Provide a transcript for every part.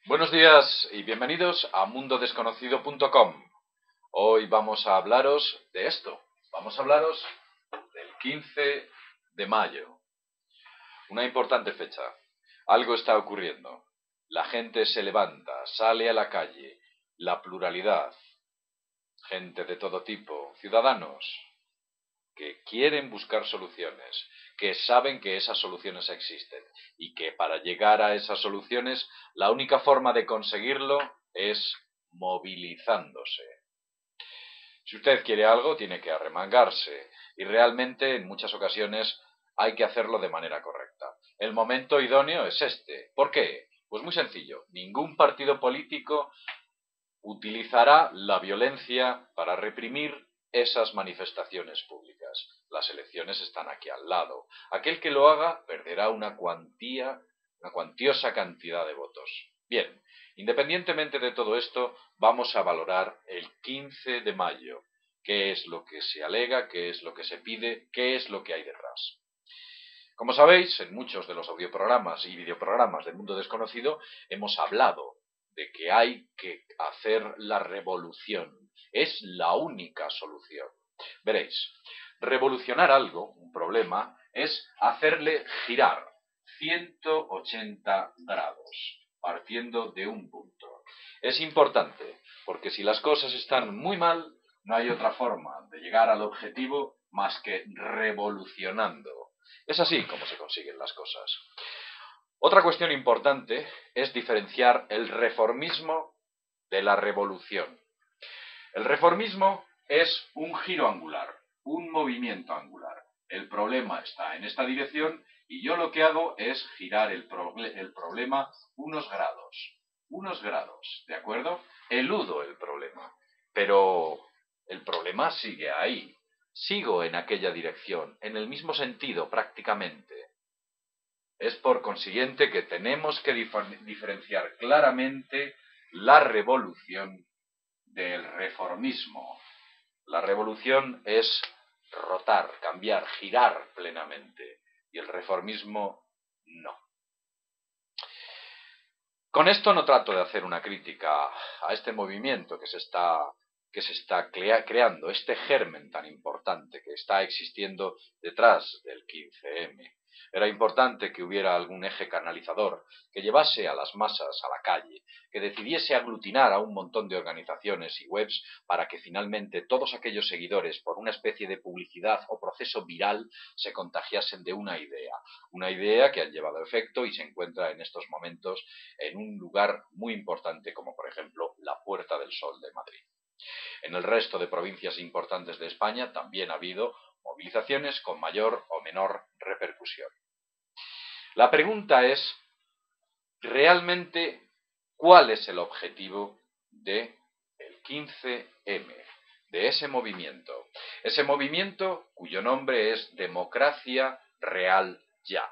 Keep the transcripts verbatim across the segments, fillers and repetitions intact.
Buenos días y bienvenidos a mundo desconocido punto com. Hoy vamos a hablaros de esto. Vamos a hablaros del quince de mayo. Una importante fecha. Algo está ocurriendo. La gente se levanta, sale a la calle. La pluralidad. Gente de todo tipo. Ciudadanos que quieren buscar soluciones, que saben que esas soluciones existen y que para llegar a esas soluciones la única forma de conseguirlo es movilizándose. Si usted quiere algo, tiene que arremangarse y realmente en muchas ocasiones hay que hacerlo de manera correcta. El momento idóneo es este. ¿Por qué? Pues muy sencillo. Ningún partido político utilizará la violencia para reprimir esas manifestaciones públicas. Las elecciones están aquí al lado. Aquel que lo haga perderá una cuantía, una cuantiosa cantidad de votos. Bien, independientemente de todo esto, vamos a valorar el quince de mayo. ¿Qué es lo que se alega? ¿Qué es lo que se pide? ¿Qué es lo que hay detrás? Como sabéis, en muchos de los audioprogramas y videoprogramas del mundo desconocido hemos hablado de que hay que hacer la revolución. Es la única solución. Veréis, revolucionar algo, un problema, es hacerle girar ciento ochenta grados, partiendo de un punto. Es importante, porque si las cosas están muy mal, no hay otra forma de llegar al objetivo más que revolucionando. Es así como se consiguen las cosas. Otra cuestión importante es diferenciar el reformismo de la revolución. El reformismo es un giro angular, un movimiento angular. El problema está en esta dirección y yo lo que hago es girar el, pro el problema unos grados. Unos grados, ¿de acuerdo? Eludo el problema, pero el problema sigue ahí. Sigo en aquella dirección, en el mismo sentido prácticamente. Es por consiguiente que tenemos que diferenciar claramente la revolución del reformismo. La revolución es rotar, cambiar, girar plenamente, y el reformismo no. Con esto no trato de hacer una crítica a este movimiento que se está, que se está crea, creando, este germen tan importante que está existiendo detrás del quince eme. Era importante que hubiera algún eje canalizador que llevase a las masas a la calle, que decidiese aglutinar a un montón de organizaciones y webs para que finalmente todos aquellos seguidores, por una especie de publicidad o proceso viral, se contagiasen de una idea. Una idea que ha llevado efecto y se encuentra en estos momentos en un lugar muy importante como por ejemplo la Puerta del Sol de Madrid. En el resto de provincias importantes de España también ha habido movilizaciones con mayor o menor repercusión. La pregunta es, ¿realmente cuál es el objetivo del quince eme, de ese movimiento? Ese movimiento cuyo nombre es Democracia Real Ya.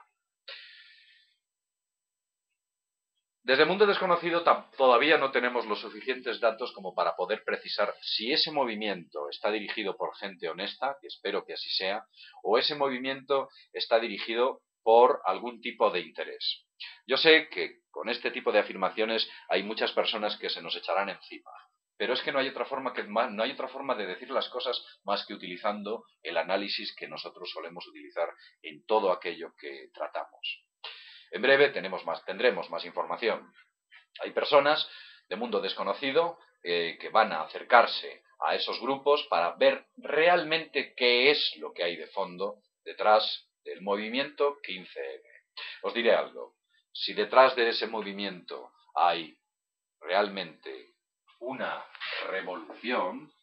Desde Mundo Desconocido todavía no tenemos los suficientes datos como para poder precisar si ese movimiento está dirigido por gente honesta, que espero que así sea, o ese movimiento está dirigido por algún tipo de interés. Yo sé que con este tipo de afirmaciones hay muchas personas que se nos echarán encima, pero es que no hay otra forma que no hay otra forma de decir las cosas más que utilizando el análisis que nosotros solemos utilizar en todo aquello que tratamos. En breve tenemos más, tendremos más información. Hay personas de mundo desconocido eh, que van a acercarse a esos grupos para ver realmente qué es lo que hay de fondo detrás del movimiento quince eme. Os diré algo. Si detrás de ese movimiento hay realmente una revolución,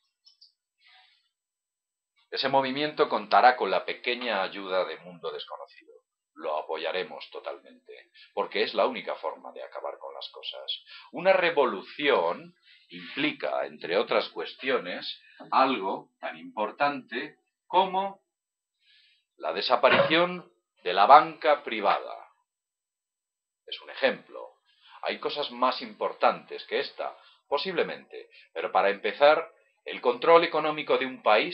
ese movimiento contará con la pequeña ayuda de Mundo Desconocido. Lo apoyaremos totalmente, porque es la única forma de acabar con las cosas. Una revolución implica, entre otras cuestiones, algo tan importante como la desaparición de la banca privada. Es un ejemplo. Hay cosas más importantes que esta, posiblemente, pero para empezar, el control económico de un país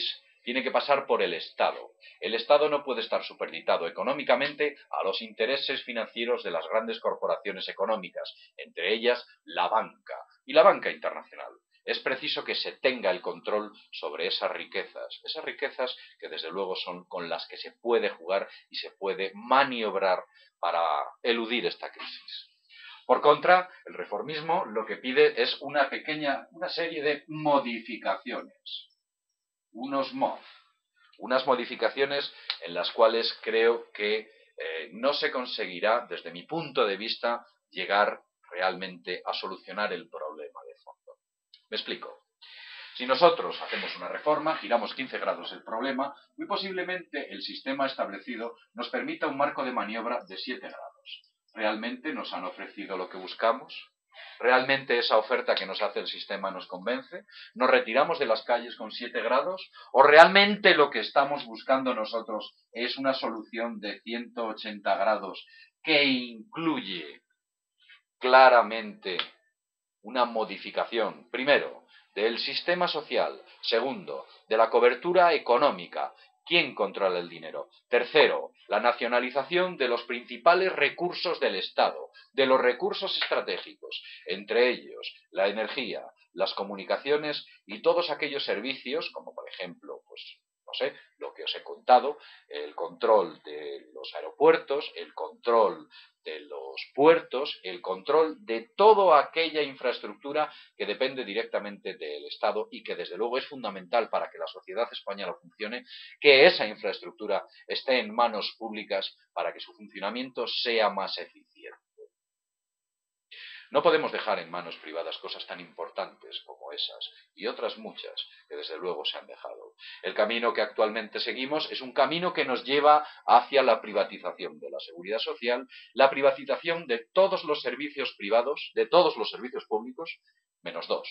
tiene que pasar por el Estado. El Estado no puede estar supeditado económicamente a los intereses financieros de las grandes corporaciones económicas, entre ellas la banca y la banca internacional. Es preciso que se tenga el control sobre esas riquezas, esas riquezas que desde luego son con las que se puede jugar y se puede maniobrar para eludir esta crisis. Por contra, el reformismo lo que pide es una pequeña, una serie de modificaciones, unos mod, unas modificaciones en las cuales creo que eh, no se conseguirá, desde mi punto de vista, llegar realmente a solucionar el problema de fondo. Me explico. Si nosotros hacemos una reforma, giramos quince grados el problema, muy posiblemente el sistema establecido nos permita un marco de maniobra de siete grados. ¿Realmente nos han ofrecido lo que buscamos? ¿Realmente esa oferta que nos hace el sistema nos convence? ¿Nos retiramos de las calles con siete grados? ¿O realmente lo que estamos buscando nosotros es una solución de ciento ochenta grados que incluye claramente una modificación, primero, del sistema social, segundo, de la cobertura económica, quién controla el dinero, tercero, la nacionalización de los principales recursos del Estado, de los recursos estratégicos, entre ellos la energía, las comunicaciones y todos aquellos servicios, como por ejemplo, pues, no sé, lo que os he contado, el control de los aeropuertos, el control de los puertos, el control de toda aquella infraestructura que depende directamente del Estado y que desde luego es fundamental para que la sociedad española funcione, que esa infraestructura esté en manos públicas para que su funcionamiento sea más eficiente. No podemos dejar en manos privadas cosas tan importantes como esas y otras muchas que desde luego se han dejado. El camino que actualmente seguimos es un camino que nos lleva hacia la privatización de la seguridad social, la privatización de todos los servicios privados, de todos los servicios públicos, menos dos.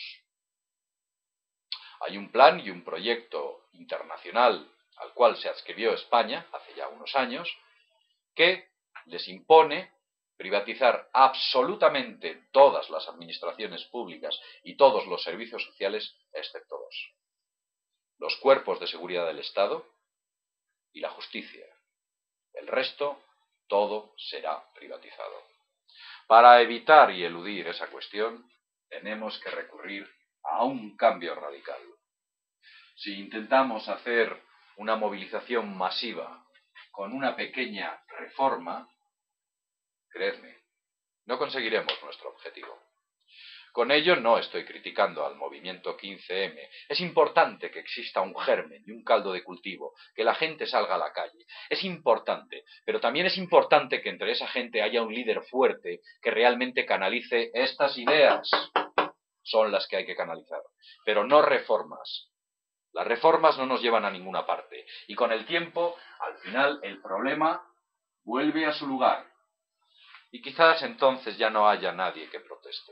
Hay un plan y un proyecto internacional al cual se adscribió España hace ya unos años que les impone privatizar absolutamente todas las administraciones públicas y todos los servicios sociales, excepto dos: los cuerpos de seguridad del Estado y la justicia. El resto, todo será privatizado. Para evitar y eludir esa cuestión, tenemos que recurrir a un cambio radical. Si intentamos hacer una movilización masiva con una pequeña reforma, creedme, no conseguiremos nuestro objetivo. Con ello no estoy criticando al movimiento quince eme. Es importante que exista un germen y un caldo de cultivo, que la gente salga a la calle. Es importante, pero también es importante que entre esa gente haya un líder fuerte que realmente canalice estas ideas. Son las que hay que canalizar, pero no reformas. Las reformas no nos llevan a ninguna parte. Y con el tiempo, al final, el problema vuelve a su lugar. Y quizás entonces ya no haya nadie que proteste.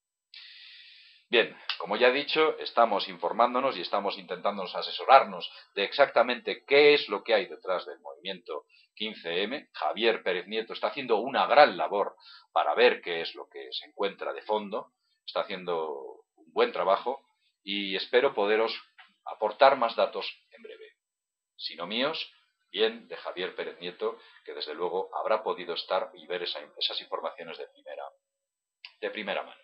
Bien, como ya he dicho, estamos informándonos y estamos intentando asesorarnos de exactamente qué es lo que hay detrás del movimiento quince eme. Javier Pérez Nieto está haciendo una gran labor para ver qué es lo que se encuentra de fondo. Está haciendo un buen trabajo y espero poderos aportar más datos en breve. Si no míos, bien de Javier Pérez Nieto, que desde luego habrá podido estar y ver esa, esas informaciones de primera, de primera mano.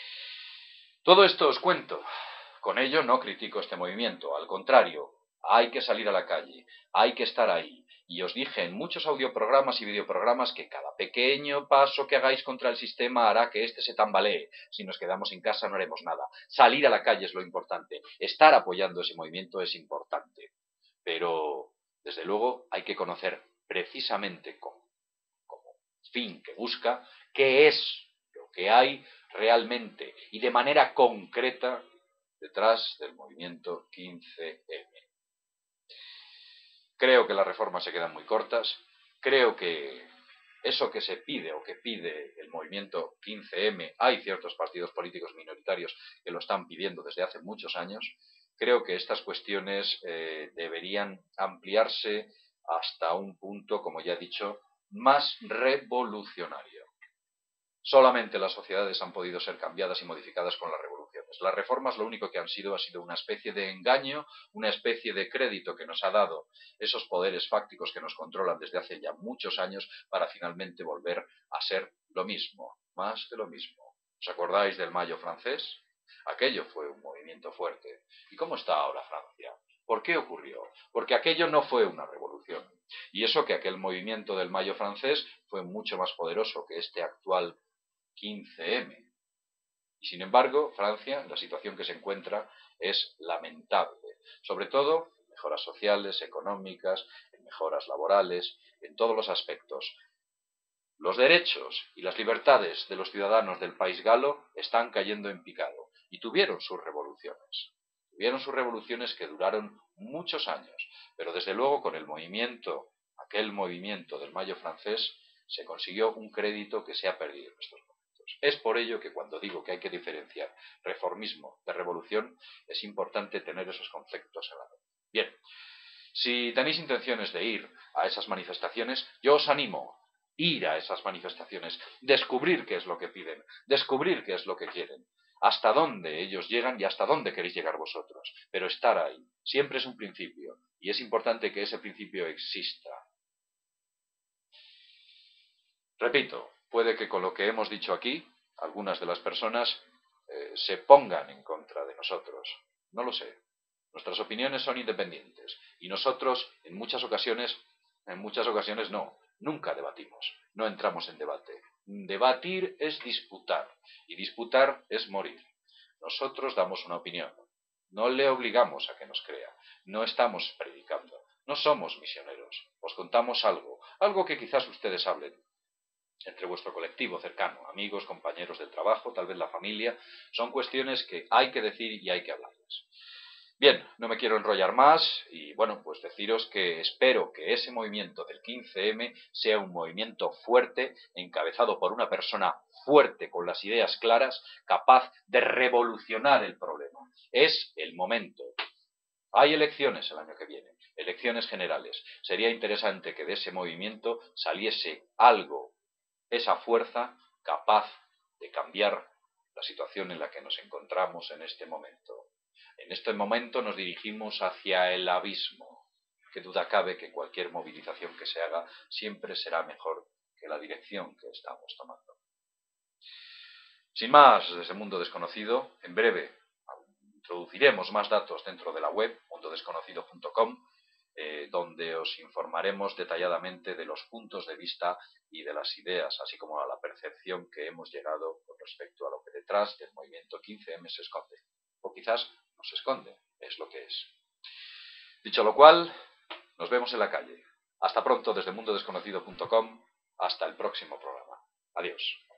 Todo esto os cuento. Con ello no critico este movimiento. Al contrario, hay que salir a la calle, hay que estar ahí. Y os dije en muchos audioprogramas y videoprogramas que cada pequeño paso que hagáis contra el sistema hará que éste se tambalee. Si nos quedamos en casa no haremos nada. Salir a la calle es lo importante. Estar apoyando ese movimiento es importante. Pero, desde luego, hay que conocer precisamente como, como fin que busca qué es lo que hay realmente y de manera concreta detrás del movimiento quince eme. Creo que las reformas se quedan muy cortas. Creo que eso que se pide o que pide el movimiento quince eme, hay ciertos partidos políticos minoritarios que lo están pidiendo desde hace muchos años. Creo que estas cuestiones eh, deberían ampliarse hasta un punto, como ya he dicho, más revolucionario. Solamente las sociedades han podido ser cambiadas y modificadas con las revoluciones. Las reformas lo único que han sido ha sido una especie de engaño, una especie de crédito que nos ha dado esos poderes fácticos que nos controlan desde hace ya muchos años para finalmente volver a ser lo mismo, más de lo mismo. ¿Os acordáis del Mayo francés? Aquello fue un movimiento fuerte. ¿Y cómo está ahora Francia? ¿Por qué ocurrió? Porque aquello no fue una revolución. Y eso que aquel movimiento del Mayo francés fue mucho más poderoso que este actual quince eme. Y sin embargo, Francia, en la situación que se encuentra, es lamentable. Sobre todo en mejoras sociales, económicas, en mejoras laborales, en todos los aspectos. Los derechos y las libertades de los ciudadanos del país galo están cayendo en picado. Y tuvieron sus revoluciones. Tuvieron sus revoluciones que duraron muchos años. Pero desde luego con el movimiento, aquel movimiento del Mayo francés, se consiguió un crédito que se ha perdido en estos momentos. Es por ello que cuando digo que hay que diferenciar reformismo de revolución, es importante tener esos conceptos en la mente. Bien, si tenéis intenciones de ir a esas manifestaciones, yo os animo a ir a esas manifestaciones, descubrir qué es lo que piden, descubrir qué es lo que quieren, hasta dónde ellos llegan y hasta dónde queréis llegar vosotros, pero estar ahí. Siempre es un principio, y es importante que ese principio exista. Repito, puede que con lo que hemos dicho aquí, algunas de las personas eh, se pongan en contra de nosotros. No lo sé. Nuestras opiniones son independientes y nosotros, en muchas ocasiones, en muchas ocasiones no, nunca debatimos, no entramos en debate. Debatir es disputar y disputar es morir. Nosotros damos una opinión, no le obligamos a que nos crea, no estamos predicando, no somos misioneros, os contamos algo, algo que quizás ustedes hablen entre vuestro colectivo cercano, amigos, compañeros del trabajo, tal vez la familia, son cuestiones que hay que decir y hay que hablarlas. Bien, no me quiero enrollar más y bueno, pues deciros que espero que ese movimiento del quince eme sea un movimiento fuerte, encabezado por una persona fuerte, con las ideas claras, capaz de revolucionar el problema. Es el momento. Hay elecciones el año que viene, elecciones generales. Sería interesante que de ese movimiento saliese algo, esa fuerza capaz de cambiar la situación en la que nos encontramos en este momento. En este momento nos dirigimos hacia el abismo. Qué duda cabe que cualquier movilización que se haga siempre será mejor que la dirección que estamos tomando. Sin más, desde Mundo Desconocido, en breve introduciremos más datos dentro de la web, mundo desconocido punto com, eh, donde os informaremos detalladamente de los puntos de vista y de las ideas, así como a la percepción que hemos llegado con respecto a lo que detrás del movimiento quince eme se esconde. O quizás no se esconde, es lo que es. Dicho lo cual, nos vemos en la calle. Hasta pronto desde mundo desconocido punto com. Hasta el próximo programa. Adiós.